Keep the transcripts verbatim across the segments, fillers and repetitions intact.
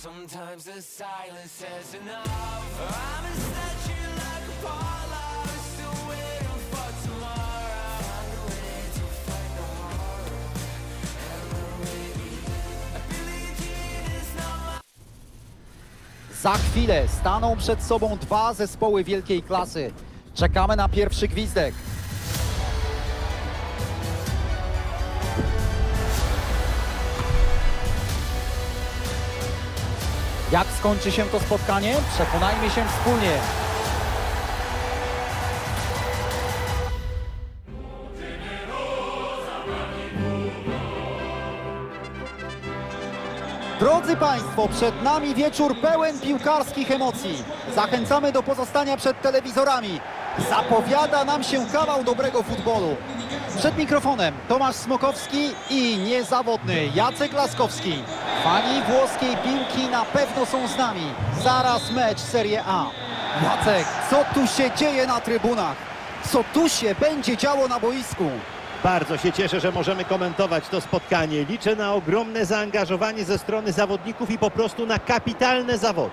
Sometimes the silence says enough. I'm a statue like Apollo, still waiting for tomorrow. Find a way to fight the horror, and we'll maybe I believe it is not my... Za chwilę staną przed sobą dwa zespoły wielkiej klasy. Czekamy na pierwszy gwizdek. Jak skończy się to spotkanie? Przekonajmy się wspólnie. Drodzy Państwo, przed nami wieczór pełen piłkarskich emocji. Zachęcamy do pozostania przed telewizorami. Zapowiada nam się kawał dobrego futbolu. Przed mikrofonem Tomasz Smokowski i niezawodny Jacek Laskowski. Fani włoskiej piłki na pewno są z nami. Zaraz mecz Serie A. Jacek, co tu się dzieje na trybunach? Co tu się będzie działo na boisku? Bardzo się cieszę, że możemy komentować to spotkanie. Liczę na ogromne zaangażowanie ze strony zawodników i po prostu na kapitalne zawody.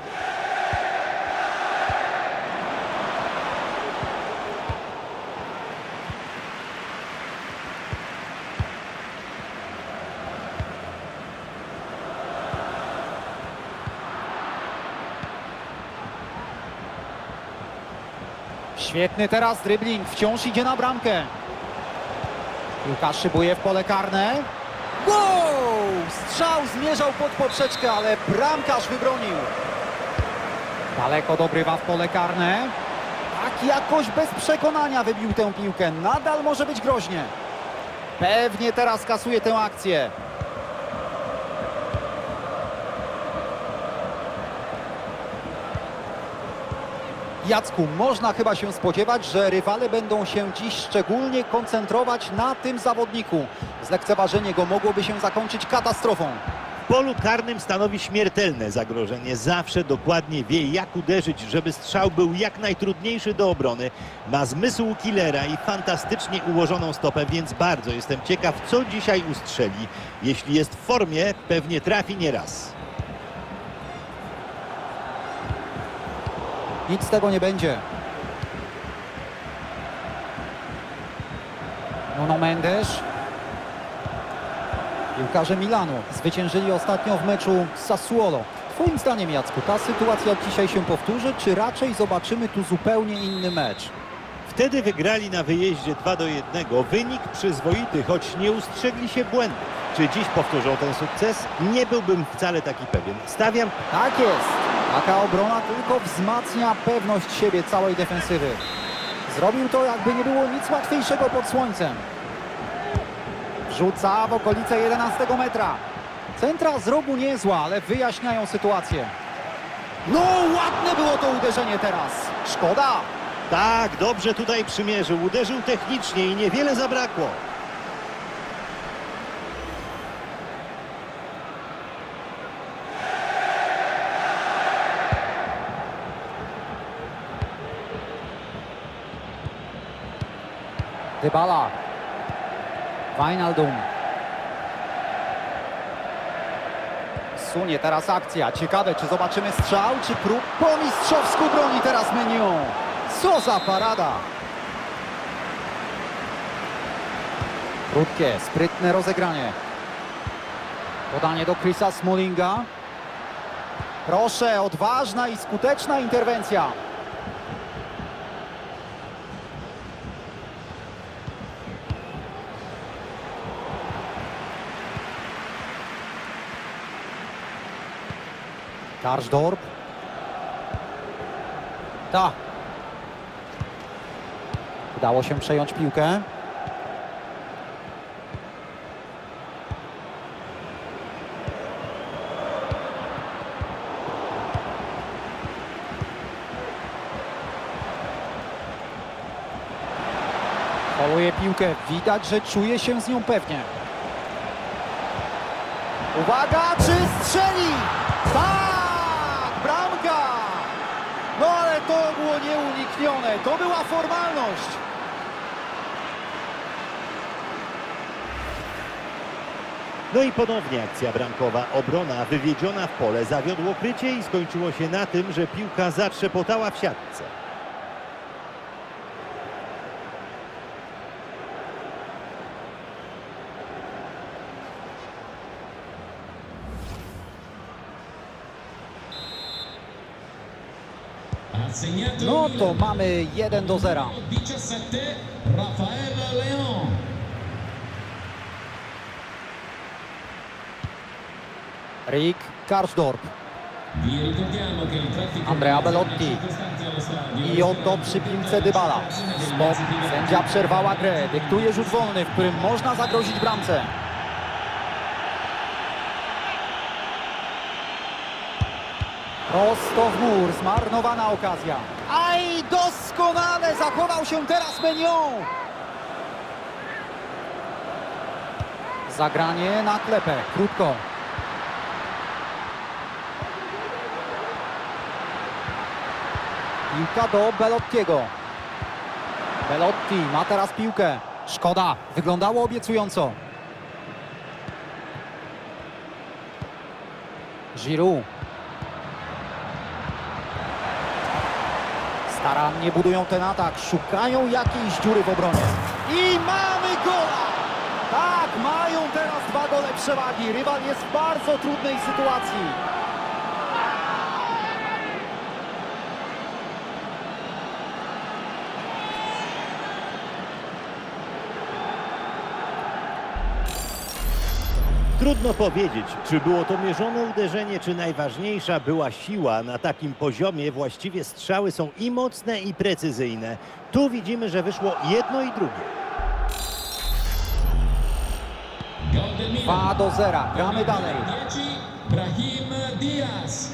Świetny teraz dribbling, wciąż idzie na bramkę. Piłka szybuje w pole karne. Wow! Strzał zmierzał pod poprzeczkę, ale bramkarz wybronił. Daleko dogrywa w pole karne. Tak jakoś bez przekonania wybił tę piłkę. Nadal może być groźnie. Pewnie teraz kasuje tę akcję. Jacku, można chyba się spodziewać, że rywale będą się dziś szczególnie koncentrować na tym zawodniku. Zlekceważenie go mogłoby się zakończyć katastrofą. W polu karnym stanowi śmiertelne zagrożenie. Zawsze dokładnie wie, jak uderzyć, żeby strzał był jak najtrudniejszy do obrony. Ma zmysł killera i fantastycznie ułożoną stopę, więc bardzo jestem ciekaw, co dzisiaj ustrzeli. Jeśli jest w formie, pewnie trafi nieraz. Nic z tego nie będzie. Nuno Mendes. Piłkarze Milanu zwyciężyli ostatnio w meczu z Sassuolo. Twoim zdaniem, Jacku, ta sytuacja dzisiaj się powtórzy, czy raczej zobaczymy tu zupełnie inny mecz? Wtedy wygrali na wyjeździe dwa do jednego. Wynik przyzwoity, choć nie ustrzegli się błędów. Czy dziś powtórzą ten sukces? Nie byłbym wcale taki pewien. Stawiam... Tak jest. Taka obrona tylko wzmacnia pewność siebie całej defensywy. Zrobił to, jakby nie było nic łatwiejszego pod słońcem. Rzuca w okolice jedenastego metra. Centra z rogu niezła, ale wyjaśniają sytuację. No, ładne było to uderzenie teraz. Szkoda. Tak, dobrze tutaj przymierzył. Uderzył technicznie i niewiele zabrakło. Dybala. Wijnaldum. Sunie teraz akcja. Ciekawe, czy zobaczymy strzał, czy prób. Po mistrzowsku broni teraz Menion. Co za parada. Krótkie, sprytne rozegranie. Podanie do Chrisa Smallinga. Proszę, odważna i skuteczna interwencja. Karsdorp. Ta. Udało się przejąć piłkę. Poluje piłkę. Widać, że czuje się z nią pewnie. Uwaga, czy strzeli? Tak! Bramka! No ale to było nieuniknione. To była formalność. No i ponownie akcja bramkowa. Obrona wywiedziona w pole zawiodło krycie i skończyło się na tym, że piłka zatrzepotała w siatce. No to mamy jeden do zera. diciassette Rafael Leão. Rick Karsdorp. Vi ricordiamo che il traffico Andrea Belotti. costante allo stadio. I oto przy piłce Dybala. Stop. Sędzia przerwała grę. Dyktuje rzut wolny, w którym można zagrozić bramce. Prosto w mur. Zmarnowana okazja. Aj, doskonale zachował się teraz Menion. Zagranie na klepę. Krótko. Piłka do Belottiego. Belotti ma teraz piłkę. Szkoda, wyglądało obiecująco. Giroud. Starannie budują ten atak, szukają jakiejś dziury w obronie. I mamy gola! Tak, mają teraz dwa gole przewagi. Rywal jest w bardzo trudnej sytuacji. Trudno powiedzieć, czy było to mierzone uderzenie, czy najważniejsza była siła. Na takim poziomie właściwie strzały są i mocne, i precyzyjne. Tu widzimy, że wyszło jedno i drugie. Gol del Milan. dwa do zera, gramy dalej. dieci Brahim Diaz.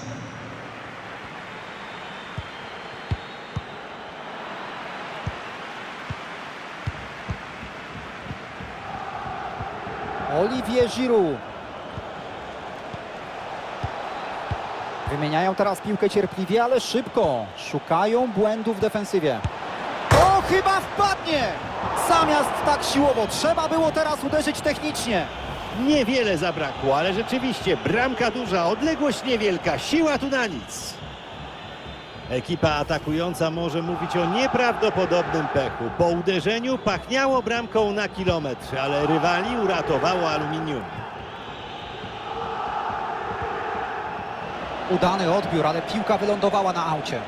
Olivier Giroud. Wymieniają teraz piłkę cierpliwie, ale szybko. Szukają błędów w defensywie. O, chyba wpadnie! Zamiast tak siłowo, trzeba było teraz uderzyć technicznie. Niewiele zabrakło, ale rzeczywiście bramka duża, odległość niewielka, siła tu na nic. Ekipa atakująca może mówić o nieprawdopodobnym pechu. Po uderzeniu pachniało bramką na kilometr, ale rywali uratowało aluminium. Udany odbiór, ale piłka wylądowała na aucie.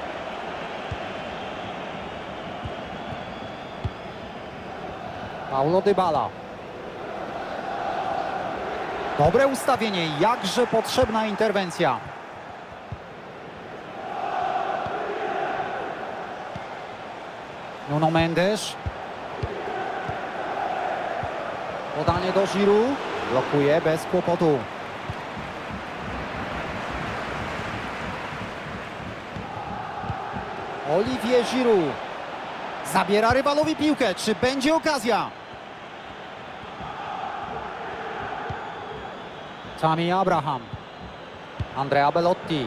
Paulo Dybala. Dobre ustawienie, jakże potrzebna interwencja. Nuno Mendes. Podanie do Giroud. Blokuje bez kłopotu. Olivier Giroud. Zabiera rywalowi piłkę. Czy będzie okazja? Tammy Abraham. Andrea Belotti.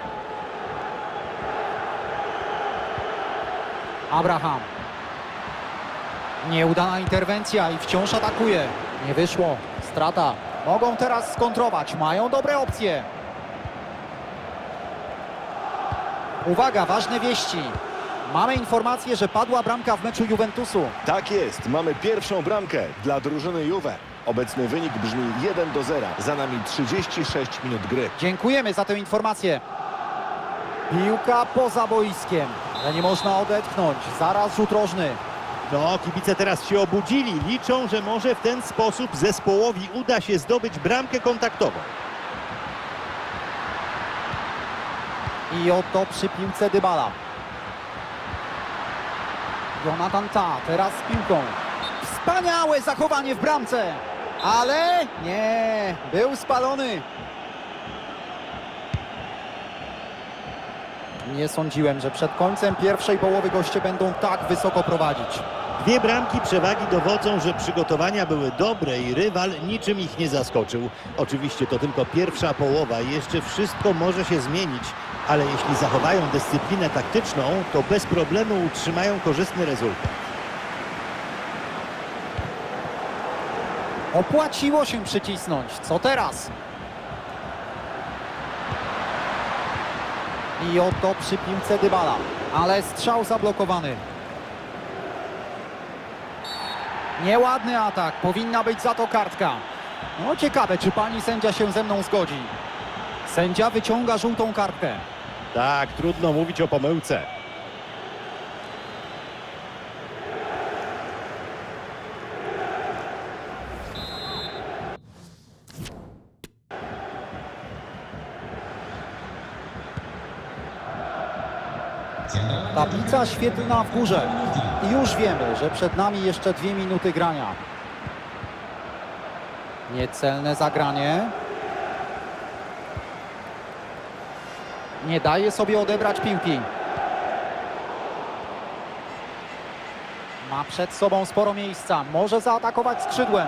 Abraham. Nieudana interwencja i wciąż atakuje. Nie wyszło. Strata. Mogą teraz skontrować. Mają dobre opcje. Uwaga, ważne wieści. Mamy informację, że padła bramka w meczu Juventusu. Tak jest, mamy pierwszą bramkę dla drużyny Juve. Obecny wynik brzmi jeden do zera. Za nami trzydzieści sześć minut gry. Dziękujemy za tę informację. Piłka poza boiskiem, ale nie można odetchnąć. Zaraz rzut rożny. No, kibice teraz się obudzili. Liczą, że może w ten sposób zespołowi uda się zdobyć bramkę kontaktową. I oto przy piłce Dybala. Jonathan Ta, teraz z piłką. Wspaniałe zachowanie w bramce. Ale nie, był spalony. Nie sądziłem, że przed końcem pierwszej połowy goście będą tak wysoko prowadzić. Dwie bramki przewagi dowodzą, że przygotowania były dobre i rywal niczym ich nie zaskoczył. Oczywiście to tylko pierwsza połowa i jeszcze wszystko może się zmienić, ale jeśli zachowają dyscyplinę taktyczną, to bez problemu utrzymają korzystny rezultat. Opłaciło się przycisnąć. Co teraz? I oto przy piłce Dybala. Ale strzał zablokowany. Nieładny atak. Powinna być za to kartka. No ciekawe, czy pani sędzia się ze mną zgodzi. Sędzia wyciąga żółtą kartkę. Tak, trudno mówić o pomyłce. Tablica świetlna w górze. I już wiemy, że przed nami jeszcze dwie minuty grania. Niecelne zagranie. Nie daje sobie odebrać piłki. Ma przed sobą sporo miejsca. Może zaatakować skrzydłem.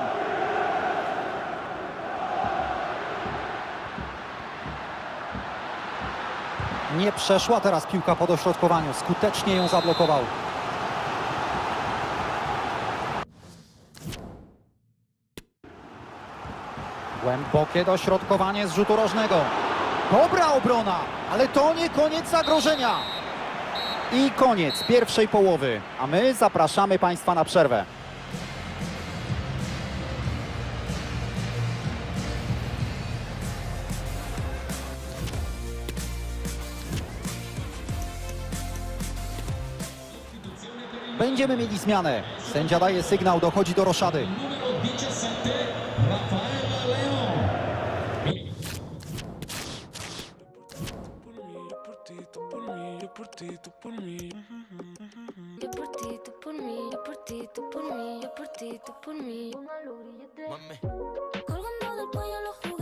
Nie przeszła teraz piłka po dośrodkowaniu. Skutecznie ją zablokował. Głębokie dośrodkowanie z rzutu rożnego. Dobra obrona, ale to nie koniec zagrożenia. I koniec pierwszej połowy. A my zapraszamy Państwa na przerwę. Będziemy mieli zmianę. Sędzia daje sygnał, dochodzi do roszady. Numero diciassette, Rafael León. Yo por ti, tú por mí, yo por ti, tú por mí, yo por ti, tú por mí. Colgando del cuello los